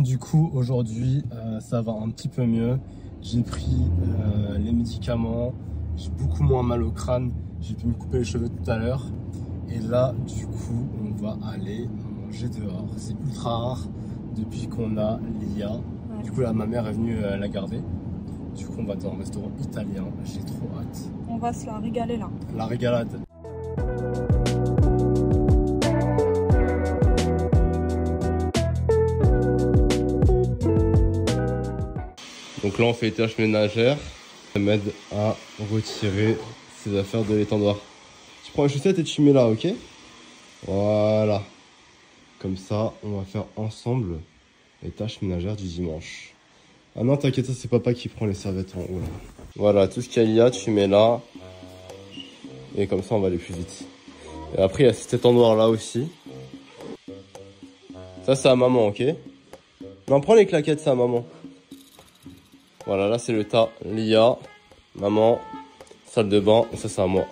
du coup, aujourd'hui, ça va un petit peu mieux. J'ai pris les médicaments, j'ai beaucoup moins mal au crâne, j'ai pu me couper les cheveux tout à l'heure. Et là, du coup, on va aller manger dehors. C'est ultra rare depuis qu'on a Lia. Ouais. Du coup, là, ma mère est venue la garder. Du coup, on va dans un restaurant italien. J'ai trop hâte. On va se la régaler là. La régalade. Donc là, on fait les tâches ménagères. Ça m'aide à retirer ses affaires de l'étendoir. Tu prends les chaussettes et tu mets là, ok? Voilà. Comme ça, on va faire ensemble les tâches ménagères du dimanche. Ah non, t'inquiète, ça c'est papa qui prend les serviettes en haut. Là. Voilà, tout ce qu'il y a, tu mets là. Et comme ça, on va aller plus vite. Et après, il y a cet étendoir là aussi. Ça, c'est à maman, ok? Non, prends les claquettes, c'est à maman. Voilà, là c'est le tas Lia, maman, salle de bain, et ça c'est à moi.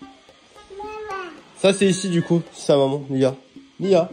Ça c'est ici du coup, c'est à maman, Lia. Lia.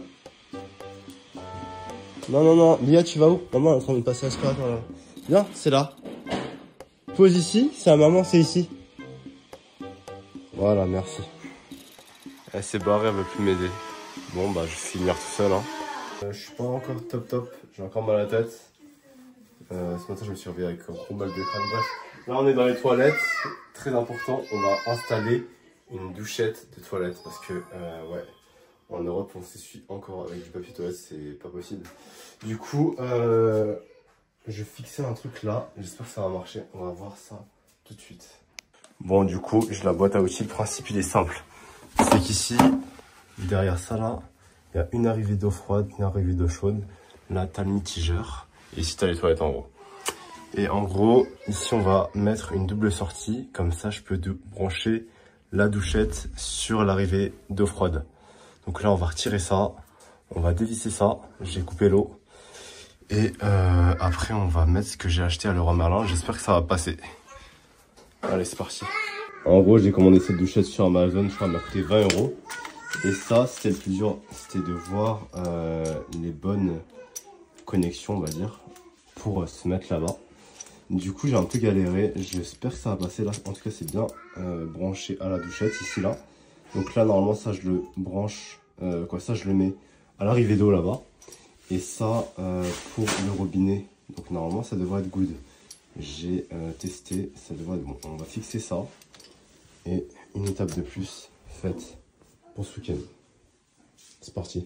Non, Lia tu vas où? Maman elle est en train de passer l'aspirateur là. Viens, c'est là. Pose ici, c'est à maman, c'est ici. Voilà, merci. Elle s'est barrée, elle veut plus m'aider. Bon bah je vais finir tout seul hein. Je suis pas encore top, j'ai encore mal à la tête. Ce matin je me suis réveillé avec un gros mal de crâne. Bref, là on est dans les toilettes. Très important, on va installer une douchette de toilette parce que ouais, en Europe on s'essuie encore avec du papier toilette, c'est pas possible. Du coup, je fixais un truc là, j'espère que ça va marcher. On va voir ça tout de suite. Bon, du coup, j'ai la boîte à outils. Le principe il est simple, c'est qu'ici, derrière ça là, il y a une arrivée d'eau froide, une arrivée d'eau chaude. Là, t'as le mitigeur. Et ici, t'as les toilettes en gros. Et en gros, ici, on va mettre une double sortie. Comme ça, je peux brancher la douchette sur l'arrivée d'eau froide. Donc là, on va retirer ça. On va dévisser ça. J'ai coupé l'eau. Et après, on va mettre ce que j'ai acheté à Leroy Merlin. J'espère que ça va passer. Allez, c'est parti. En gros, j'ai commandé cette douchette sur Amazon. Je crois qu'elle m'a coûté 20 €. Et ça, c'était le plus dur. C'était de voir les bonnes connexion on va dire pour se mettre là-bas. Du coup j'ai un peu galéré, j'espère que ça va passer là. En tout cas c'est bien branché à la douchette ici là. Donc là normalement ça je le branche ça je le mets à l'arrivée d'eau là-bas. Et ça pour le robinet, donc normalement ça devrait être good. J'ai testé, ça devrait être bon. On va fixer ça et une étape de plus faite pour ce week-end. C'est parti.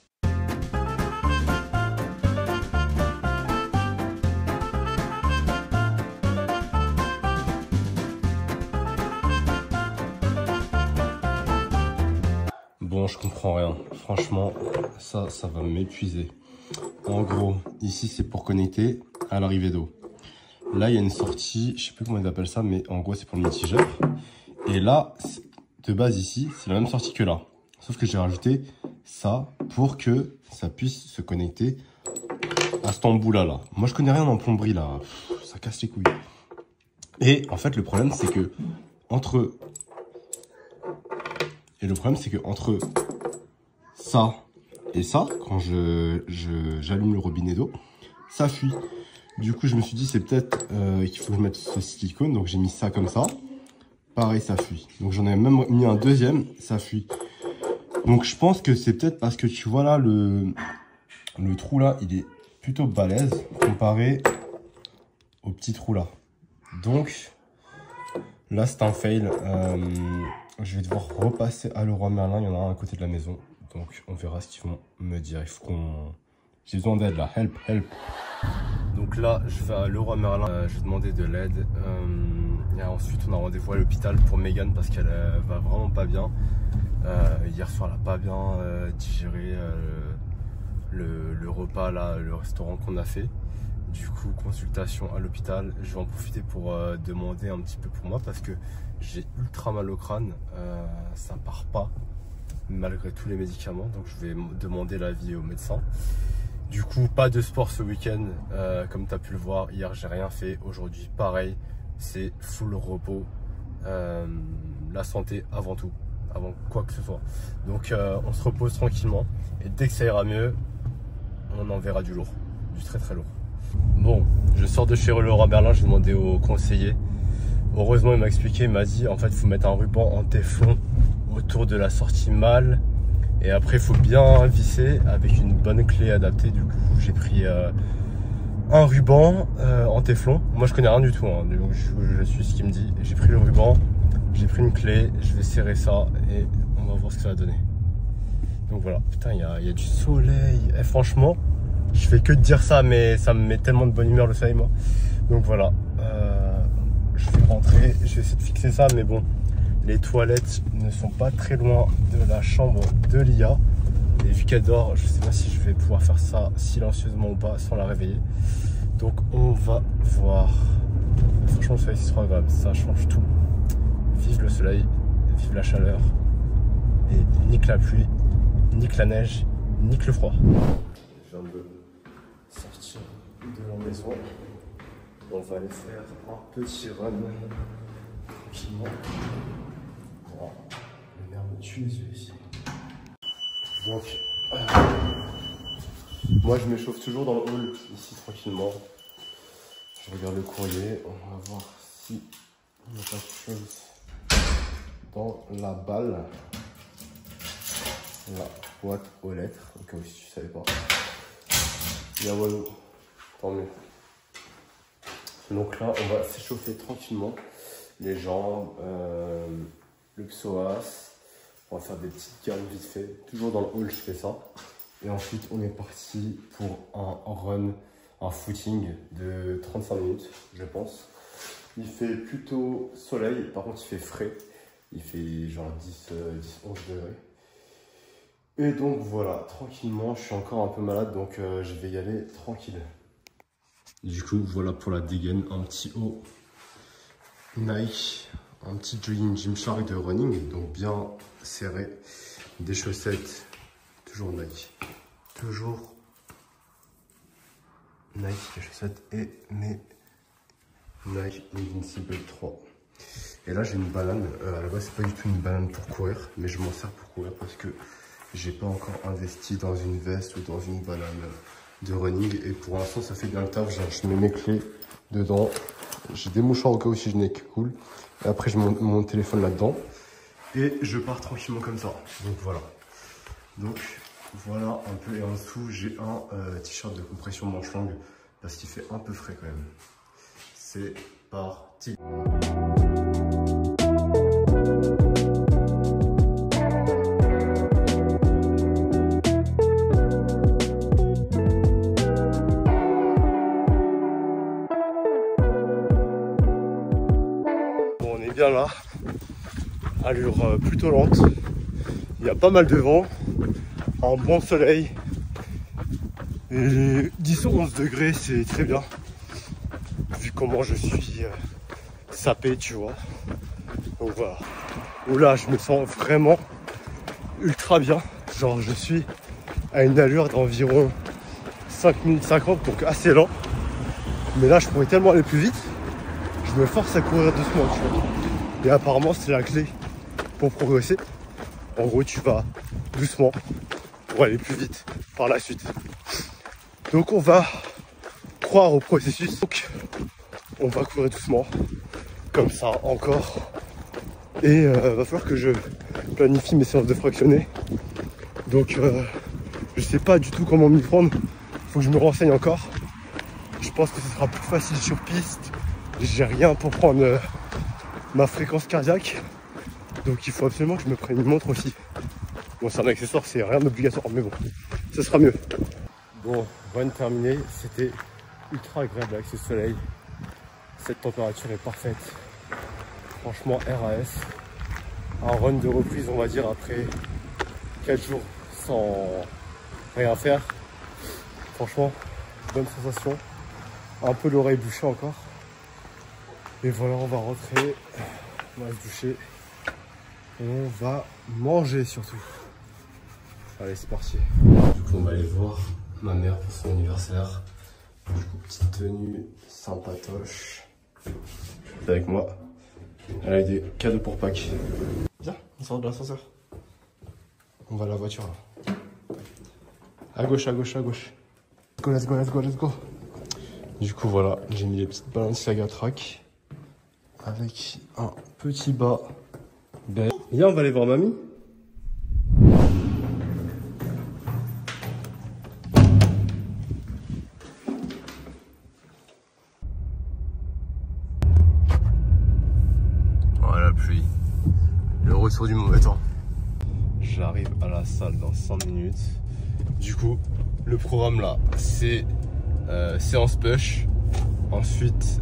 Bon, je comprends rien. Franchement, ça va m'épuiser. En gros, ici, c'est pour connecter à l'arrivée d'eau. Là, il y a une sortie, je sais plus comment ils appellent ça, mais en gros, c'est pour le mitigeur. Et là, de base, ici, c'est la même sortie que là. Sauf que j'ai rajouté ça pour que ça puisse se connecter à cet embout-là. Là. Moi, je connais rien en plomberie, là. Ça casse les couilles. Et en fait, le problème, c'est que entre ça et ça, quand j'allume le robinet d'eau, ça fuit. Du coup, je me suis dit, c'est peut-être qu'il faut que je mette ce silicone. Donc, j'ai mis ça comme ça. Pareil, ça fuit. Donc, j'en ai même mis un deuxième, ça fuit. Donc, je pense que c'est peut-être parce que tu vois là, le trou là, il est plutôt balèze comparé au petit trou là. Donc, là, c'est un fail. Je vais devoir repasser à Leroy Merlin. Il y en a un à côté de la maison. Donc, on verra ce qu'ils vont me dire. Il faut qu'on... J'ai besoin d'aide là. Help, help. Donc là, je vais à Leroy Merlin. Je vais demander de l'aide. Et ensuite, on a rendez-vous à l'hôpital pour Megan parce qu'elle va vraiment pas bien. Hier soir, elle n'a pas bien digéré le repas, là, le restaurant qu'on a fait. Du coup, consultation à l'hôpital. Je vais en profiter pour demander un petit peu pour moi parce que j'ai ultra mal au crâne. Ça part pas malgré tous les médicaments. Donc, je vais demander l'avis au médecin. Du coup, pas de sport ce week-end. Comme tu as pu le voir, hier, j'ai rien fait. Aujourd'hui, pareil, c'est full repos. La santé avant tout, avant quoi que ce soit. Donc, on se repose tranquillement. Et dès que ça ira mieux, on enverra du lourd. du très très lourd. Bon, je sors de chez Leroy Merlin, j'ai demandé au conseiller. Heureusement, il m'a expliqué, il m'a dit en fait, il faut mettre un ruban en téflon autour de la sortie mâle. Et après, il faut bien visser avec une bonne clé adaptée. Du coup, j'ai pris un ruban en téflon. Moi, je connais rien du tout, hein, donc je suis ce qu'il me dit. J'ai pris le ruban, j'ai pris une clé, je vais serrer ça et on va voir ce que ça va donner. Donc voilà, putain, il y a du soleil. Et franchement, je fais que de dire ça, mais ça me met tellement de bonne humeur le soleil, moi. Donc voilà, je vais rentrer, je vais essayer de fixer ça, mais bon, les toilettes ne sont pas très loin de la chambre de Lia. Et vu qu'elle dort, je sais pas si je vais pouvoir faire ça silencieusement ou pas sans la réveiller. Donc on va voir. Franchement, le soleil c'est trop agréable, ça change tout. Vive le soleil, vive la chaleur. Et nique la pluie, nique la neige, nique le froid. Je viens de sortir de la maison. On va aller faire un petit run tranquillement. Wow. La merde me tue les yeux ici. Donc, moi je m'échauffe toujours dans le hall ici tranquillement. Je regarde le courrier, on va voir si on n'a pas quelque chose dans la balle. La boîte aux lettres, au cas où si tu savais pas. Il y a Wallo, tant mieux. Donc là, on va s'échauffer tranquillement. Les jambes, le psoas. On va faire des petites gammes vite fait. Toujours dans le hall, je fais ça. Et ensuite, on est parti pour un run, un footing de 35 minutes, je pense. Il fait plutôt soleil, par contre, il fait frais. Il fait genre 10-11 degrés. Et donc voilà, tranquillement, je suis encore un peu malade, donc je vais y aller tranquille. Du coup, voilà pour la dégaine, un petit haut Nike, un petit jogging Gymshark de running, donc bien serré, des chaussettes, toujours Nike, toujours Nike les chaussettes et mes Nike Invincible 3. Et là j'ai une banane, à la base c'est pas du tout une banane pour courir, mais je m'en sers pour courir parce que j'ai pas encore investi dans une veste ou dans une banane de running et pour l'instant ça fait bien le taf. Genre, je mets mes clés dedans, j'ai des mouchoirs au cas où si je n'ai que cool et après je mets mon téléphone là-dedans et je pars tranquillement comme ça. Donc voilà, un peu. Et en dessous j'ai un t-shirt de compression manche longue parce qu'il fait un peu frais quand même. C'est parti. Bien là, allure plutôt lente, il y a pas mal de vent, un bon soleil et 10-11 degrés, c'est très bien vu comment je suis sapé, tu vois. Donc voilà, où là je me sens vraiment ultra bien, genre je suis à une allure d'environ 5 minutes 50, donc assez lent, mais là je pourrais tellement aller plus vite, je me force à courir doucement, tu vois. Et apparemment c'est la clé pour progresser. En gros tu vas doucement pour aller plus vite par la suite. Donc on va croire au processus. Donc on va courir doucement. Comme ça encore. Et va falloir que je planifie mes séances de fractionné. Donc je sais pas du tout comment m'y prendre. Faut que je me renseigne encore. Je pense que ce sera plus facile sur piste. J'ai rien pour prendre ma fréquence cardiaque, donc il faut absolument que je me prenne une montre aussi. Bon, c'est un accessoire, c'est rien d'obligatoire, mais bon, ça sera mieux. Bon, run terminé, c'était ultra agréable avec ce soleil. Cette température est parfaite. Franchement, RAS. Un run de reprise, on va dire, après 4 jours sans rien faire. Franchement, bonne sensation. Un peu l'oreille bouchée encore. Et voilà, on va rentrer, on va se doucher, et on va manger surtout. Allez, c'est parti. Du coup, on va aller voir ma mère pour son anniversaire. Du coup, petite tenue sympatoche. C'est avec moi. Elle a des cadeaux pour Pâques. Viens, on sort de l'ascenseur. On va à la voiture là. À gauche, à gauche, à gauche. Let's go. Du coup, voilà, j'ai mis les petites Balenciaga Track avec un petit bas. Viens, on va aller voir mamie. Voilà la pluie. Le retour du mauvais temps. J'arrive à la salle dans 5 minutes. Du coup, le programme là, c'est séance push. Ensuite,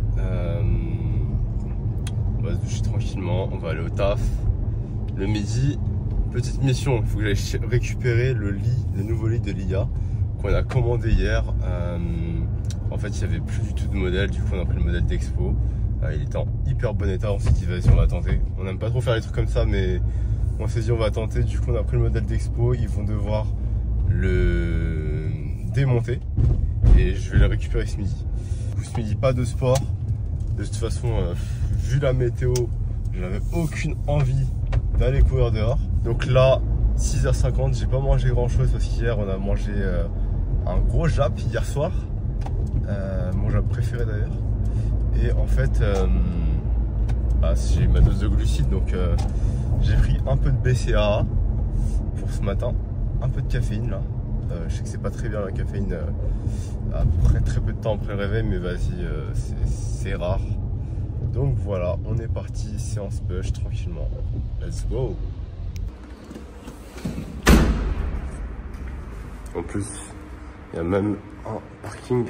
on va se doucher tranquillement. On va aller au taf. Le midi, petite mission. Il faut que j'aille récupérer le nouveau lit de l'IA qu'on a commandé hier. En fait, il n'y avait plus du tout de modèle. Du coup, on a pris le modèle d'Expo. Il était en hyper bon état. On s'est dit, vas-y, on va tenter. On n'aime pas trop faire des trucs comme ça, mais on s'est dit, on va tenter. Du coup, on a pris le modèle d'Expo. Ils vont devoir le démonter et je vais le récupérer ce midi. Ce midi, pas de sport. De toute façon, vu la météo, j'avais aucune envie d'aller courir dehors. Donc là, 6h50, j'ai pas mangé grand chose parce qu'hier on a mangé un gros jap hier soir. Mon jap préféré d'ailleurs. Et en fait, j'ai ma dose de glucides, donc j'ai pris un peu de BCAA pour ce matin. Un peu de caféine là. Je sais que c'est pas très bien la caféine après très peu de temps après le réveil, mais vas-y, c'est rare. Donc voilà, on est parti, séance push tranquillement. Let's go. En plus, il y a même un parking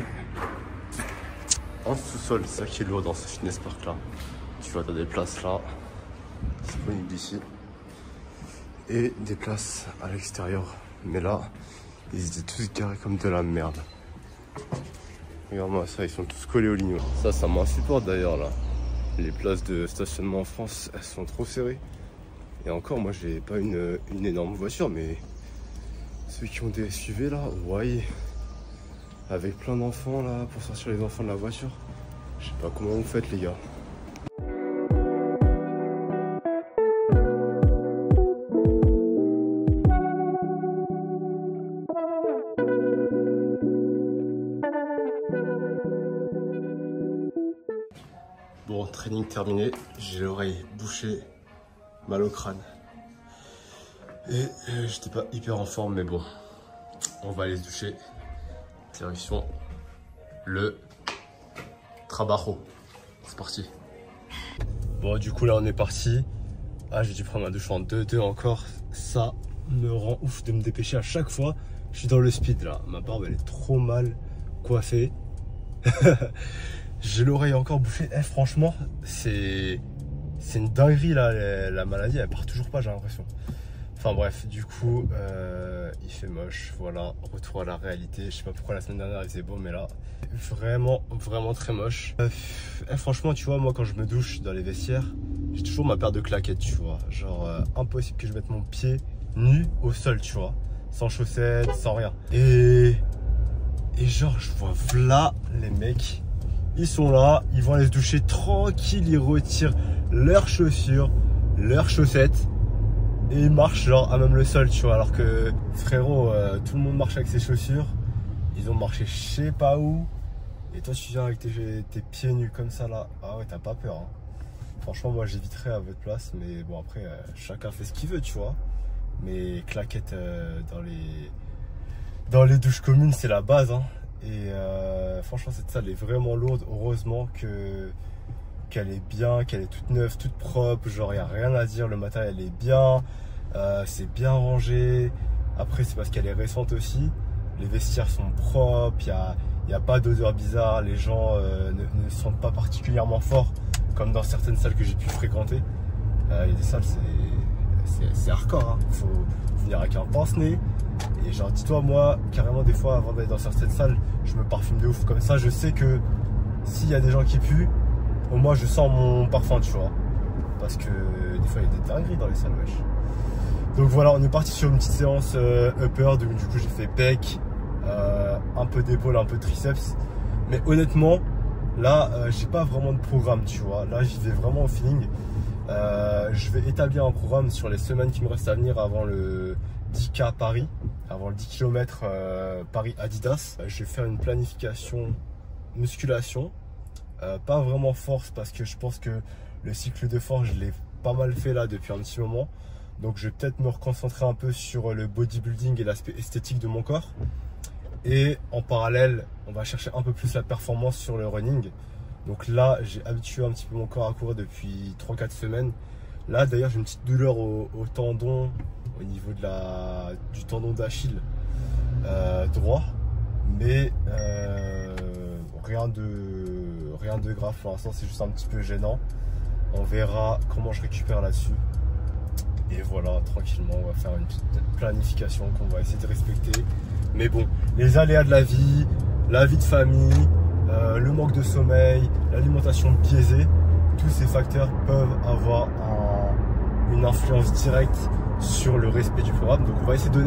en sous-sol, c'est ça qui est lourd dans ce fitness park là. Tu vois, t'as des places là, disponibles ici, et des places à l'extérieur. Mais là, ils étaient tous garés comme de la merde. Regarde-moi ça, ils sont tous collés au ligne. Ça m'insupporte d'ailleurs là. Les places de stationnement en France, elles sont trop serrées. Et encore, moi j'ai pas une énorme voiture, mais ceux qui ont des SUV là, ouais, avec plein d'enfants là, pour sortir les enfants de la voiture. Je sais pas comment vous faites les gars. Bon, training terminé, j'ai l'oreille bouchée, mal au crâne. Et j'étais pas hyper en forme, mais bon, on va aller se doucher. Direction le trabajo. C'est parti. Bon, du coup, là, on est parti. Ah, j'ai dû prendre ma douche en 2-2 encore. Ça me rend ouf de me dépêcher à chaque fois. Je suis dans le speed là. Ma barbe, elle est trop mal coiffée. J'ai l'oreille encore bouchée. Franchement, c'est une dinguerie là. La maladie, elle part toujours pas, j'ai l'impression. Enfin bref, du coup, il fait moche. Voilà, retour à la réalité. Je sais pas pourquoi la semaine dernière il faisait beau, mais là, vraiment très moche. Franchement, tu vois, moi quand je me douche dans les vestiaires, j'ai toujours ma paire de claquettes, tu vois. Genre, impossible que je mette mon pied nu au sol, tu vois. Sans chaussettes, sans rien. Et genre, je vois là les mecs. Ils sont là, ils vont aller se doucher tranquille, ils retirent leurs chaussures, leurs chaussettes et ils marchent genre à même le sol, tu vois. Alors que frérot, tout le monde marche avec ses chaussures, ils ont marché je sais pas où et toi tu viens avec tes pieds nus comme ça là. Ah ouais, t'as pas peur hein. Franchement, moi j'éviterais à votre place, mais bon après chacun fait ce qu'il veut, tu vois. Mais claquettes dans les douches communes, c'est la base hein. Et franchement cette salle est vraiment lourde. Heureusement qu'elle est bien, qu'elle est toute neuve, toute propre. Genre il n'y a rien à dire, le matériel est bien, c'est bien rangé. Après c'est parce qu'elle est récente aussi. Les vestiaires sont propres, il n'y a pas d'odeur bizarre. Les gens ne sentent pas particulièrement fort comme dans certaines salles que j'ai pu fréquenter. Il y a des salles c'est hardcore hein. Faut venir avec un pince-nez. Et genre dis-toi, moi carrément des fois avant d'aller dans certaines salles, je me parfume de ouf. Comme ça je sais que s'il y a des gens qui puent, au moins je sens mon parfum, tu vois. Parce que des fois il y a des dingueries dans les salles, wesh. Donc voilà, on est parti sur une petite séance upper. Du coup j'ai fait pec, un peu d'épaule, un peu de triceps. Mais honnêtement là j'ai pas vraiment de programme, tu vois. Là j'y vais vraiment au feeling. Je vais établir un programme sur les semaines qui me restent à venir avant le 10K à Paris, avant le 10 km Paris-Adidas. Je vais faire une planification musculation. Pas vraiment force parce que je pense que le cycle de force, je l'ai pas mal fait là depuis un petit moment. Donc je vais peut-être me reconcentrer un peu sur le bodybuilding et l'aspect esthétique de mon corps. Et en parallèle, on va chercher un peu plus la performance sur le running. Donc là, j'ai habitué un petit peu mon corps à courir depuis 3-4 semaines. Là d'ailleurs, j'ai une petite douleur au tendon, au niveau du tendon d'Achille droit. Mais rien de grave pour l'instant, c'est juste un petit peu gênant. On verra comment je récupère là-dessus. Et voilà, tranquillement, on va faire une petite planification qu'on va essayer de respecter. Mais bon, les aléas de la vie de famille, le manque de sommeil, l'alimentation biaisée, tous ces facteurs peuvent avoir une influence directe sur le respect du programme. Donc on va essayer de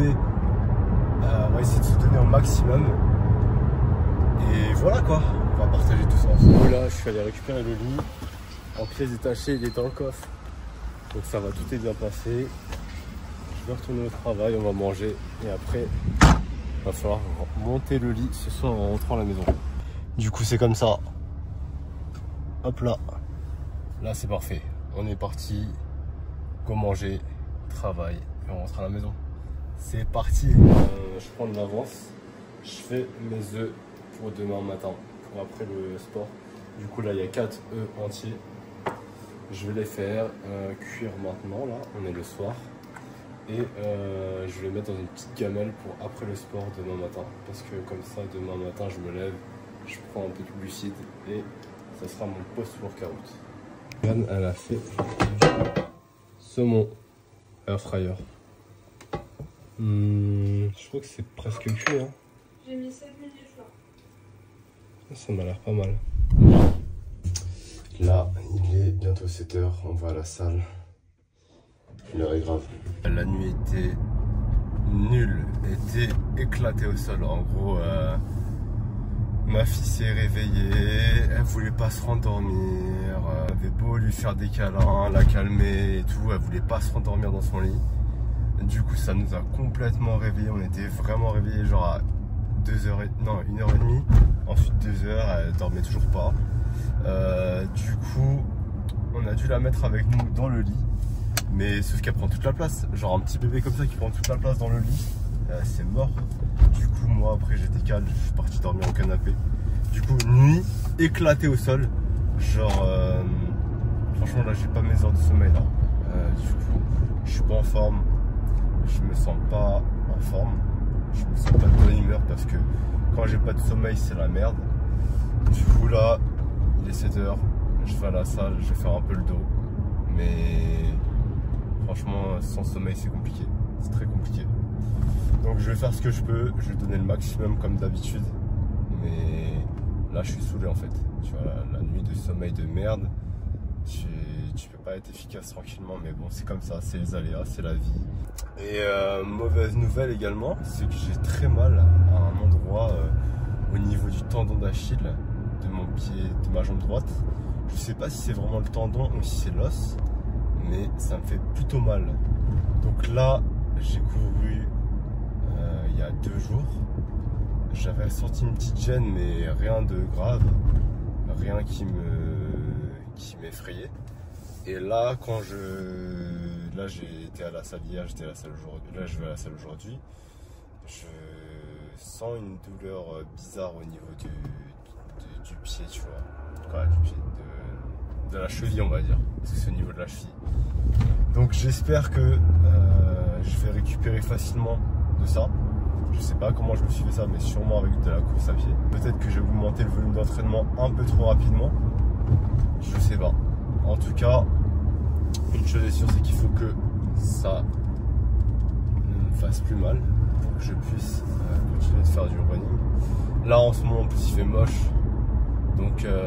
se donner au maximum. Et voilà quoi, on va partager tout ça ensemble. Là, je suis allé récupérer le lit. En pièces détachées, il est dans le coffre. Donc ça va, tout est bien passé. Je vais retourner au travail, on va manger. Et après, il va falloir monter le lit ce soir en rentrant à la maison. Du coup, c'est comme ça. Hop là. Là, c'est parfait. On est parti. Go manger, travail et on rentre à la maison. C'est parti. Je prends de l'avance. Je fais mes œufs pour demain matin, pour après le sport. Du coup, là, il y a 4 œufs entiers. Je vais les faire cuire maintenant, là, on est le soir. Et je vais les mettre dans une petite gamelle pour après le sport demain matin. Parce que comme ça, demain matin, je me lève, je prends un peu de glucides et ça sera mon post-workout. Yann, elle a fait saumon air fryer. Je crois que c'est presque cuit. Hein. J'ai mis 7 minutes là. Ça m'a l'air pas mal. Là, il est bientôt 7 h, on va à la salle. L'heure est grave. La nuit était nulle, était éclatée au sol. En gros, ma fille s'est réveillée, elle voulait pas se rendormir. Avait beau lui faire des câlins, la calmer et tout, elle voulait pas se rendormir dans son lit. Du coup, ça nous a complètement réveillés. On était vraiment réveillés, genre à 1h30. Ensuite 2 h, elle dormait toujours pas. Du coup, on a dû la mettre avec nous dans le lit. Mais sauf qu'elle prend toute la place. Genre un petit bébé comme ça qui prend toute la place dans le lit, c'est mort. Du coup, moi après j'étais calme, je suis parti dormir au canapé. Du coup, nuit éclatée au sol. Genre, franchement là j'ai pas mes heures de sommeil là. Du coup, je suis pas en forme. Je me sens pas en forme. Je me sens pas de bonne humeur parce que quand j'ai pas de sommeil c'est la merde. Du coup là, il est 7 h, je vais à la salle, je vais faire un peu le dos. Mais franchement, sans sommeil c'est compliqué, c'est très compliqué. Donc je vais faire ce que je peux, je vais donner le maximum comme d'habitude. Mais là je suis saoulé en fait. Tu vois, la nuit de sommeil de merde, tu peux pas être efficace tranquillement. Mais bon, c'est comme ça, c'est les aléas, c'est la vie. Et mauvaise nouvelle également, c'est que j'ai très mal à un endroit au niveau du tendon d'Achille de mon pied, de ma jambe droite. Je sais pas si c'est vraiment le tendon ou si c'est l'os, mais ça me fait plutôt mal. Donc là, j'ai couru il y a 2 jours. J'avais senti une petite gêne, mais rien de grave, rien qui m'effrayait. Et là, j'ai été à la salle hier, j'étais à la salle aujourd'hui. Là, je vais à la salle aujourd'hui. Je sens une douleur bizarre au niveau du pied, tu vois. Quoi, du pied, de la cheville, on va dire. Parce que c'est au niveau de la cheville. Donc, j'espère que je vais récupérer facilement de ça. Je sais pas comment je me suis fait ça, mais sûrement avec de la course à pied. Peut-être que j'ai augmenté le volume d'entraînement un peu trop rapidement. Je sais pas. En tout cas, une chose est sûre, c'est qu'il faut que ça ne me fasse plus mal pour que je puisse continuer de faire du running. Là, en ce moment, en plus, il fait moche. Donc, il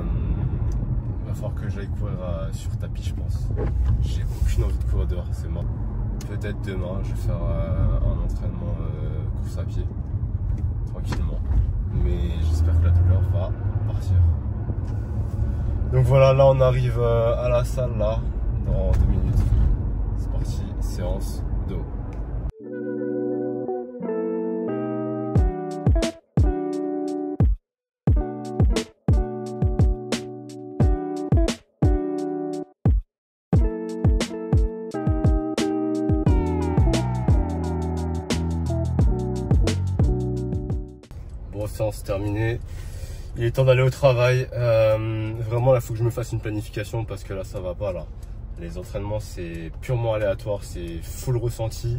va falloir que j'aille courir sur tapis, je pense. J'ai aucune envie de courir dehors, c'est mort. Peut-être demain, je vais faire un entraînement course à pied, tranquillement. Mais j'espère que la douleur va partir. Donc voilà, là on arrive à la salle là, dans 2 minutes. C'est parti, séance d'eau. séance terminée. Il est temps d'aller au travail. Vraiment là, il faut que je me fasse une planification parce que là, ça va pas là. Les entraînements, c'est purement aléatoire, c'est full ressenti.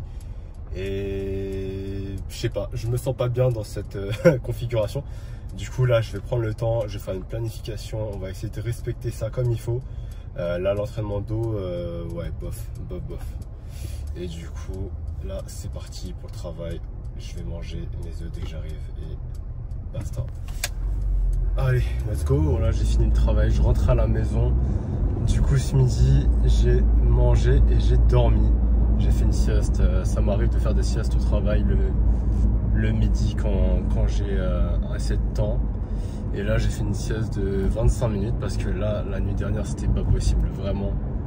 Et je sais pas, je me sens pas bien dans cette configuration. Du coup là, je vais prendre le temps, je vais faire une planification. On va essayer de respecter ça comme il faut. Là, l'entraînement d'eau, ouais, bof. Et du coup, là, c'est parti pour le travail. Je vais manger mes œufs dès que j'arrive et basta. Allez, let's go. Bon, là, j'ai fini le travail, je rentre à la maison. Du coup, ce midi, j'ai mangé et j'ai dormi. J'ai fait une sieste. Ça m'arrive de faire des siestes au travail le midi quand j'ai assez de temps. Et là, j'ai fait une sieste de 25 minutes parce que là, la nuit dernière, c'était pas possible. Vraiment,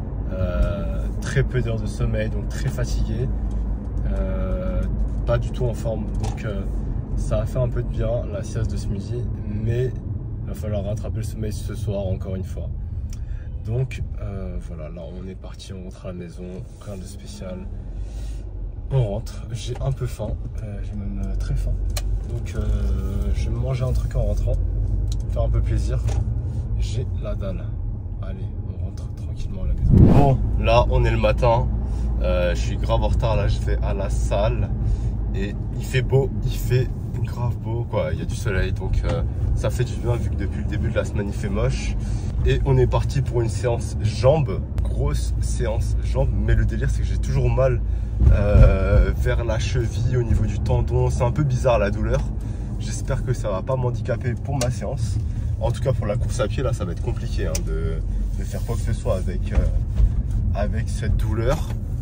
très peu d'heures de sommeil, donc très fatigué. Pas du tout en forme. Donc, ça a fait un peu de bien, la sieste de ce midi. Mais il va falloir rattraper le sommeil ce soir, encore une fois. Donc, voilà, là, on est parti, on rentre à la maison. Rien de spécial. On rentre. J'ai un peu faim. J'ai même très faim. Donc, je vais manger un truc en rentrant. Faire un peu plaisir. J'ai la dalle. Allez, on rentre tranquillement à la maison. Bon, là on est le matin. Je suis grave en retard. Là, je vais à la salle et il fait beau. Il fait grave beau, quoi. Il y a du soleil, donc ça fait du bien vu que depuis le début de la semaine il fait moche. Et on est parti pour une séance jambes. Grosse séance jambes. Mais le délire, c'est que j'ai toujours mal vers la cheville, au niveau du tendon. C'est un peu bizarre la douleur. J'espère que ça va pas m'handicaper pour ma séance. En tout cas pour la course à pied, là ça va être compliqué hein, de faire quoi que ce soit avec cette douleur.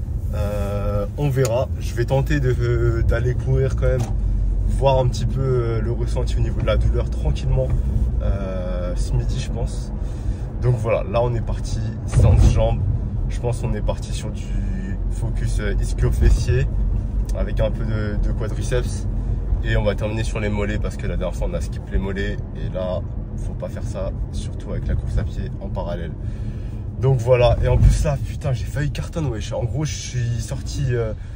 On verra. Je vais tenter d'aller courir quand même, voir un petit peu le ressenti au niveau de la douleur tranquillement ce midi je pense. Donc voilà, là on est parti, séance jambes. Je pense qu'on est parti sur du focus ischio-fessier avec un peu de quadriceps. Et on va terminer sur les mollets parce que la dernière fois on a skip les mollets. Et là, faut pas faire ça, surtout avec la course à pied en parallèle. Donc voilà, et en plus là, putain, j'ai failli cartonner, wesh. En gros, je suis sorti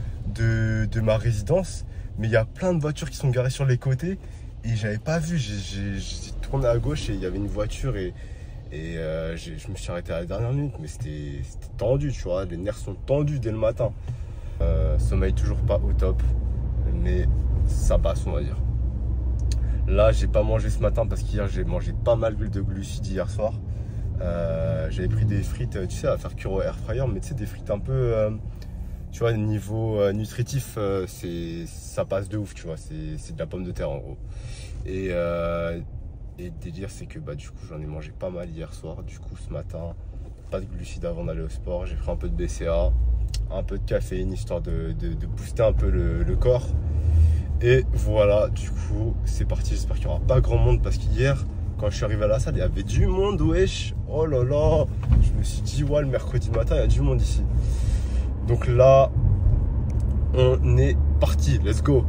de ma résidence, mais il y a plein de voitures qui sont garées sur les côtés. Et j'avais pas vu, j'ai tourné à gauche et il y avait une voiture et je me suis arrêté à la dernière minute. Mais c'était tendu, tu vois, les nerfs sont tendus dès le matin. Sommeil toujours pas au top, mais ça passe on va dire. Là j'ai pas mangé ce matin parce qu'hier j'ai mangé pas mal d'huile de glucides hier soir. J'avais pris des frites, tu sais, à faire cuire au air fryer, mais tu sais, des frites un peu tu vois, niveau nutritif, ça passe de ouf, tu vois, c'est de la pomme de terre en gros. Et le délire c'est que bah du coup j'en ai mangé pas mal hier soir. Du coup ce matin pas de glucides avant d'aller au sport. J'ai pris un peu de BCA, un peu de caféine histoire de booster un peu le corps. Et voilà, du coup, c'est parti. J'espère qu'il n'y aura pas grand monde parce qu'hier, quand je suis arrivé à la salle, il y avait du monde, wesh. Oh là là, je me suis dit, ouais, le mercredi matin, il y a du monde ici. Donc là, on est parti. Let's go.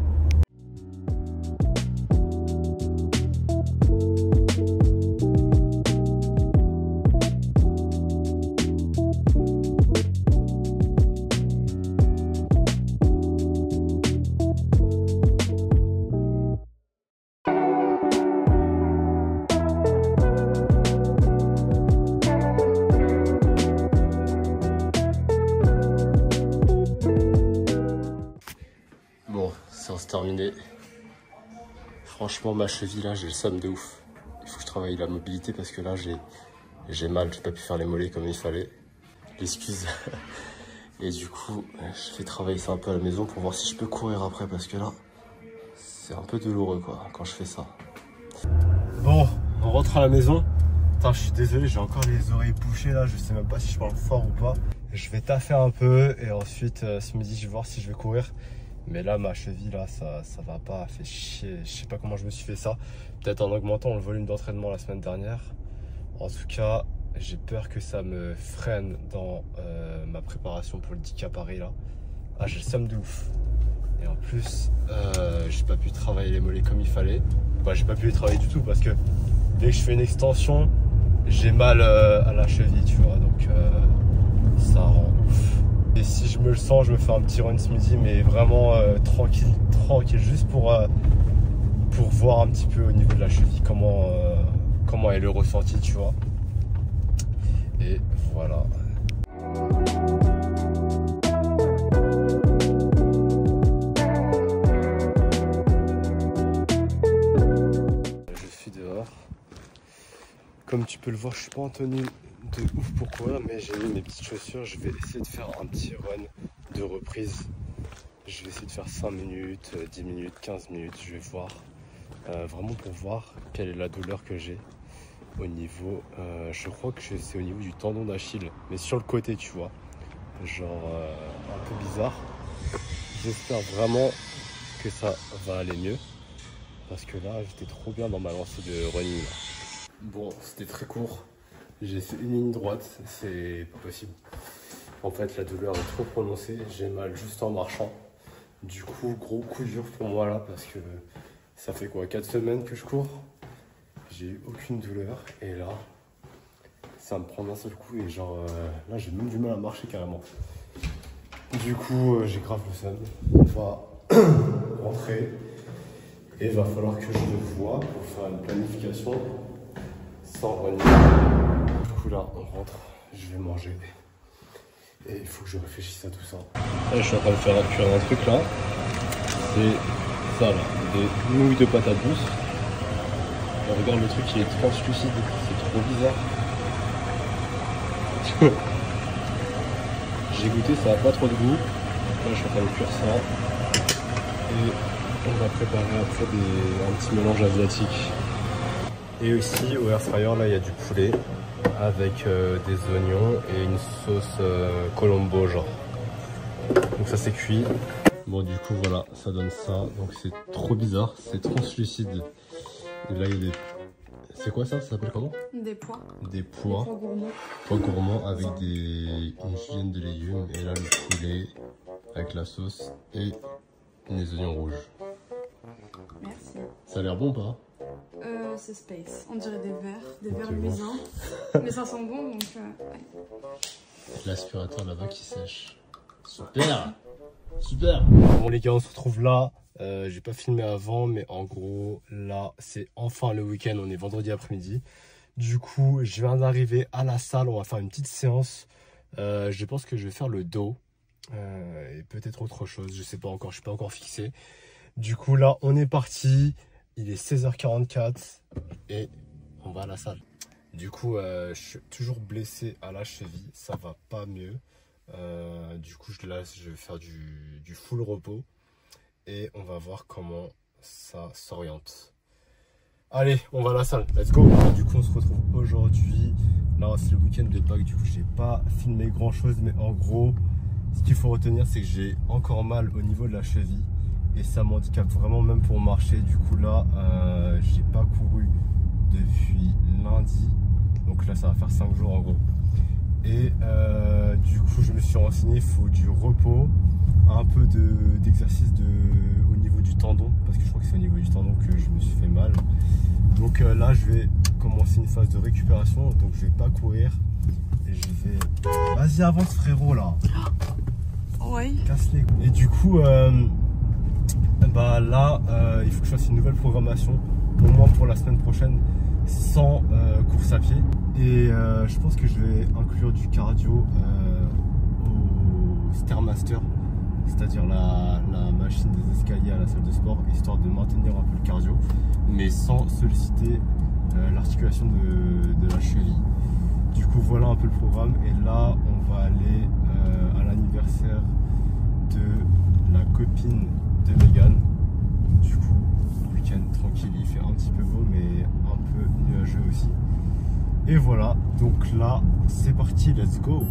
Terminé. Franchement ma cheville là j'ai le seum de ouf. Il faut que je travaille la mobilité parce que là j'ai mal, j'ai pas pu faire les mollets comme il fallait. L'excuse. Et du coup je vais travailler ça un peu à la maison pour voir si je peux courir après parce que là c'est un peu douloureux quoi quand je fais ça. Bon, on rentre à la maison. Putain, je suis désolé, j'ai encore les oreilles bouchées là, je sais même pas si je parle fort ou pas. Je vais taffer un peu et ensuite ce midi je vais voir si je vais courir. Mais là, ma cheville, là, ça va pas, fait chier. Je sais pas comment je me suis fait ça. Peut-être en augmentant le volume d'entraînement la semaine dernière. En tout cas, j'ai peur que ça me freine dans ma préparation pour le 10K Paris, là. Ah, j'ai le seum de ouf. Et en plus, j'ai pas pu travailler les mollets comme il fallait. Bah, j'ai pas pu les travailler du tout parce que dès que je fais une extension, j'ai mal à la cheville, tu vois. Donc, ça rend ouf. Et si je me le sens, je me fais un petit run ce midi, mais vraiment tranquille, juste pour pour voir un petit peu au niveau de la cheville comment est le ressenti, tu vois. Et voilà. Je suis dehors. Comme tu peux le voir, je suis pas en tenue de ouf pour courir, mais j'ai mis mes petites chaussures. Je vais essayer de faire un petit run de reprise. Je vais essayer de faire 5 minutes, 10 minutes, 15 minutes, je vais voir. Vraiment pour voir quelle est la douleur que j'ai au niveau, je crois que c'est au niveau du tendon d'Achille, mais sur le côté, tu vois, genre un peu bizarre. J'espère vraiment que ça va aller mieux, parce que là j'étais trop bien dans ma lancée de running. Bon, c'était très court, j'ai fait une ligne droite, c'est pas possible. En fait la douleur est trop prononcée, j'ai mal juste en marchant. Du coup, gros coup dur pour moi là, parce que ça fait quoi, 4 semaines que je cours. J'ai eu aucune douleur et là, ça me prend d'un seul coup et genre là j'ai même du mal à marcher carrément. Du coup, j'ai grave le seum. On va rentrer et il va falloir que je me voie pour faire une planification sans running. Du coup là, on rentre, je vais manger et il faut que je réfléchisse à tout ça. Là, je suis en train de faire cuire un truc là. C'est ça là, des nouilles de patates douces. Regarde, le truc il est translucide, c'est trop bizarre. J'ai goûté, ça n'a pas trop de goût. Là je suis en train de cuire ça. Et on va préparer après un petit mélange asiatique. Et aussi au air fryer là il y a du poulet avec des oignons et une sauce colombo genre. Donc ça c'est cuit. Bon du coup voilà, ça donne ça. Donc c'est trop bizarre, c'est translucide. Et là, il y a des... C'est quoi ça? Ça s'appelle comment? Des pois. Des pois. Des pois gourmands. Pois gourmands avec une julienne de légumes. Et là, le poulet avec la sauce et les oignons rouges. Merci. Ça a l'air bon ou pas? C'est space. On dirait des verres luisants. Mais ça sent bon, donc... Ouais. L'aspirateur là-bas qui sèche. Super! Super! Bon les gars, on se retrouve là. J'ai pas filmé avant, mais en gros là c'est enfin le week-end, on est vendredi après-midi. Du coup je viens d'arriver à la salle, on va faire une petite séance. Je pense que je vais faire le dos et peut-être autre chose, je sais pas encore, je suis pas encore fixé. Du coup là on est parti, il est 16h44 et on va à la salle. Du coup je suis toujours blessé à la cheville, ça va pas mieux. Du coup là je vais faire du full repos. Et on va voir comment ça s'oriente. Allez, on va à la salle, let's go. Du coup on se retrouve aujourd'hui. Là c'est le week-end de Pâques, du coup j'ai pas filmé grand chose. Mais en gros, ce qu'il faut retenir c'est que j'ai encore mal au niveau de la cheville. Et ça m'handicape vraiment même pour marcher. Du coup là, j'ai pas couru depuis lundi. Donc là ça va faire 5 jours en gros. Et du coup je me suis renseigné, il faut du repos, un peu d'exercice au niveau du tendon, parce que je crois que c'est au niveau du tendon que je me suis fait mal. Donc là je vais commencer une phase de récupération, donc je vais pas courir et je vais... Vas-y avance frérot là. Ouais. Casse les couilles. Et du coup bah là il faut que je fasse une nouvelle programmation, au moins pour la semaine prochaine, sans course à pied. Et je pense que je vais inclure du cardio au Stairmaster, c'est-à-dire la machine des escaliers à la salle de sport, histoire de maintenir un peu le cardio, mais sans solliciter l'articulation de la cheville. Du coup voilà un peu le programme. Et là on va aller à l'anniversaire de la copine de Megan. Du coup week-end tranquille, il fait un petit peu beau mais un peu nuageux aussi. Et voilà, donc là, c'est parti, let's go!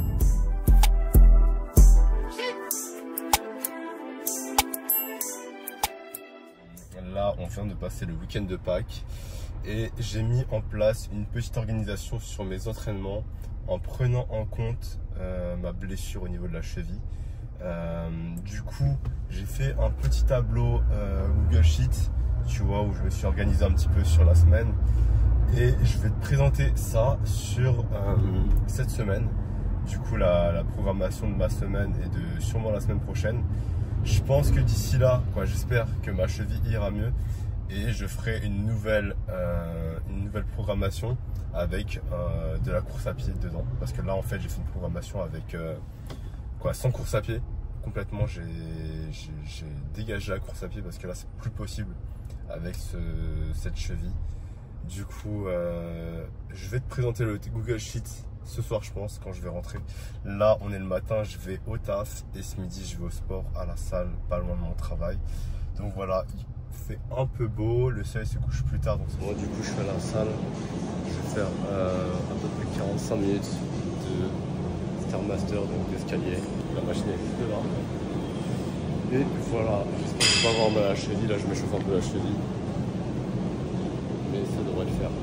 Là, on vient de passer le week-end de Pâques et j'ai mis en place une petite organisation sur mes entraînements en prenant en compte ma blessure au niveau de la cheville. Du coup, j'ai fait un petit tableau Google Sheet, tu vois, où je me suis organisé un petit peu sur la semaine. Et je vais te présenter ça sur cette semaine. Du coup la programmation de ma semaine et de sûrement la semaine prochaine. Je pense que d'ici là, j'espère que ma cheville ira mieux. et je ferai une nouvelle programmation avec de la course à pied dedans. Parce que là en fait j'ai fait une programmation avec sans course à pied. Complètement j'ai dégagé la course à pied parce que là c'est plus possible avec cette cheville. Du coup je vais te présenter le Google Sheet ce soir je pense quand je vais rentrer. Là on est le matin, je vais au taf et ce midi je vais au sport à la salle pas loin de mon travail. Donc voilà, il fait un peu beau, le soleil se couche plus tard. Donc moi du coup je suis à la salle, je vais faire à peu près 45 minutes de Stairmaster, donc d'escalier. La machine est juste là. Et voilà, j'espère que je vais pas avoir mal à la cheville, là je m'échauffe un peu la cheville. Mais ça devrait le faire.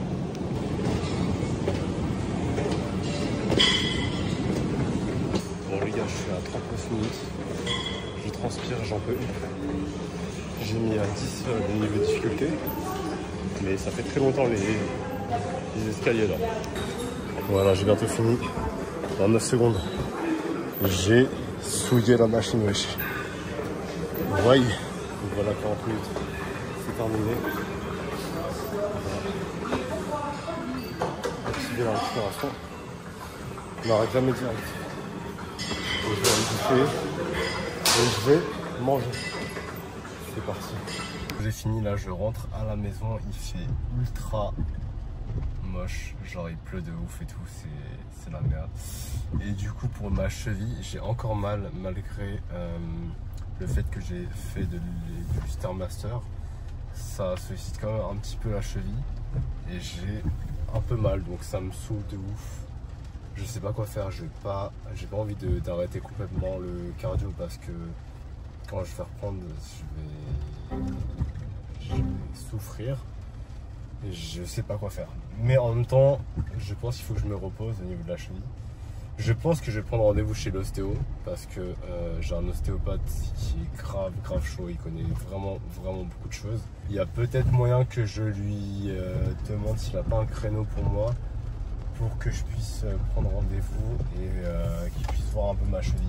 Bon les gars, je suis à 39 minutes. Je transpire, j'en peux. J'ai mis à 10 le niveau de difficulté. Mais ça fait très longtemps les escaliers là. Voilà, j'ai bientôt fini. Dans 9 secondes. J'ai souillé la machine, wesh. Ouais. Donc voilà, 40 minutes. C'est terminé. Activer la récupération. On n'arrête jamais direct. Et je vais en bouffer. Et je vais manger. C'est parti. J'ai fini là, je rentre à la maison. Il fait ultra moche. Genre il pleut de ouf et tout. C'est la merde. Et du coup pour ma cheville, j'ai encore mal malgré le fait que j'ai fait du Stairmaster. Ça sollicite quand même un petit peu la cheville. Et j'ai un peu mal. Donc ça me saoule de ouf. Je sais pas quoi faire, j'ai pas envie d'arrêter complètement le cardio parce que quand je vais reprendre, je vais souffrir et je sais pas quoi faire. Mais en même temps, je pense qu'il faut que je me repose au niveau de la cheville. Je pense que je vais prendre rendez-vous chez l'ostéo parce que j'ai un ostéopathe qui est grave chaud, il connaît vraiment beaucoup de choses. Il y a peut-être moyen que je lui demande s'il n'a pas un créneau pour moi, pour que je puisse prendre rendez-vous et qu'il puisse voir un peu ma cheville.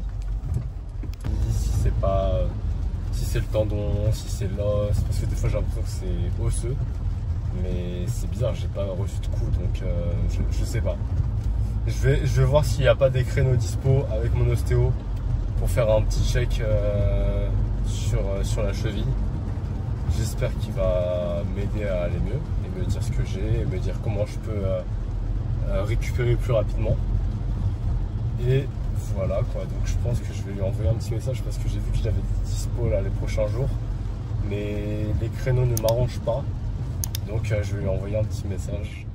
Si c'est le tendon, si c'est l'os, parce que des fois j'ai l'impression que c'est osseux, mais c'est bizarre, j'ai pas reçu de coup, donc je sais pas. Je vais voir s'il n'y a pas des créneaux dispo avec mon ostéo pour faire un petit check sur la cheville. J'espère qu'il va m'aider à aller mieux et me dire ce que j'ai et me dire comment je peux récupérer plus rapidement. Et voilà quoi, donc je pense que je vais lui envoyer un petit message parce que j'ai vu qu'il avait des dispo là les prochains jours, mais les créneaux ne m'arrangent pas, donc je vais lui envoyer un petit message